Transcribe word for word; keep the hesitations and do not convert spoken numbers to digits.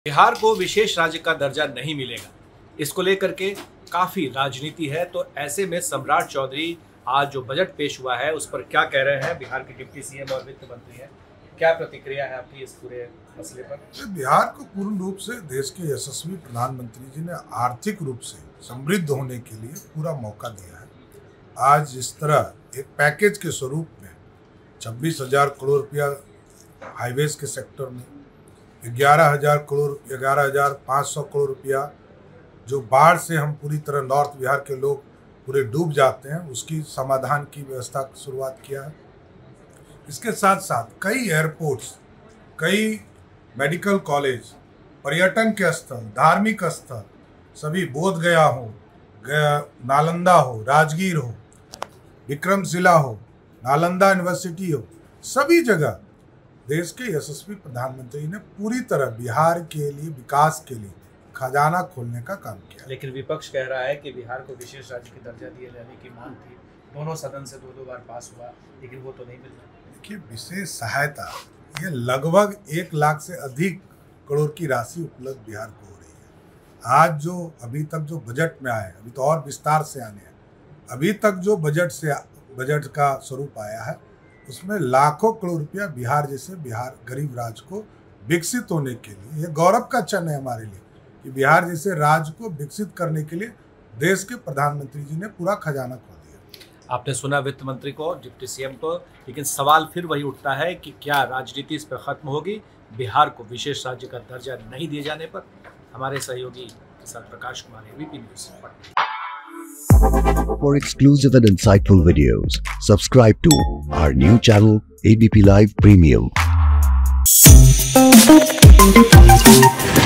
बिहार को विशेष राज्य का दर्जा नहीं मिलेगा, इसको लेकर के काफी राजनीति है। तो ऐसे में सम्राट चौधरी आज जो बजट पेश हुआ है उस पर क्या कह रहे हैं? बिहार के डिप्टी सीएम और वित्त मंत्री हैं, क्या प्रतिक्रिया है आपकी इस पूरे मसले पर? बिहार को पूर्ण रूप से देश के यशस्वी प्रधानमंत्री जी ने आर्थिक रूप से समृद्ध होने के लिए पूरा मौका दिया है। आज इस तरह एक पैकेज के स्वरूप में छब्बीस हजार करोड़ रुपया हाईवेज के सेक्टर में, ग्यारह हजार करोड़ ग्यारह हजार पाँच सौ करोड़ रुपया जो बाढ़ से हम पूरी तरह नॉर्थ बिहार के लोग पूरे डूब जाते हैं, उसकी समाधान की व्यवस्था की शुरुआत किया है। इसके साथ साथ कई एयरपोर्ट्स, कई मेडिकल कॉलेज, पर्यटन के स्थल, धार्मिक स्थल सभी, बोध गया हो, गया नालंदा हो, राजगीर हो, विक्रमशिला हो, नालंदा यूनिवर्सिटी हो, सभी जगह देश के यशस्वी प्रधानमंत्री ने पूरी तरह बिहार के लिए, विकास के लिए खजाना खोलने का काम किया। लेकिन विपक्ष कह रहा है कि बिहार को विशेष राज्य की दर्जा दिए जाने की मांग थी, दोनों सदन से दो दो बार पास हुआ, लेकिन वो तो नहीं मिल रहा। देखिए, विशेष सहायता ये लगभग एक लाख से अधिक करोड़ की राशि उपलब्ध बिहार को हो रही है। आज जो अभी तक जो बजट में आया है, अभी तो और विस्तार से आने हैं, अभी तक जो बजट से बजट का स्वरूप आया है उसमें लाखों करोड़ रुपया बिहार जैसे बिहार गरीब राज्य को विकसित होने के लिए, ये गौरव का क्षण है हमारे लिए कि बिहार जैसे राज्य को विकसित करने के लिए देश के प्रधानमंत्री जी ने पूरा खजाना खोल दिया। आपने सुना वित्त मंत्री को, डिप्टी सीएम को, लेकिन सवाल फिर वही उठता है कि क्या राजनीति इस पर खत्म होगी बिहार को विशेष राज्य का दर्जा नहीं दिए जाने पर? हमारे सहयोगी किसान Prakash Kumar, ABP news. For exclusive and insightful videos, subscribe to our new channel A B P Live Premium.